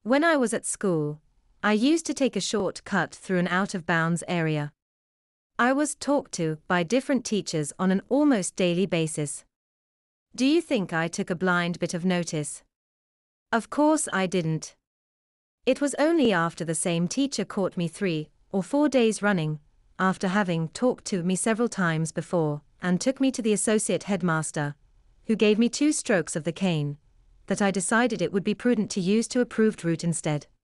When I was at school, I used to take a short cut through an out-of-bounds area. I was talked to by different teachers on an almost daily basis. Do you think I took a blind bit of notice? Of course I didn't. It was only after the same teacher caught me 3 or 4 days running, after having talked to me several times before, and took me to the associate headmaster, who gave me 2 strokes of the cane, that I decided it would be prudent to use the approved route instead.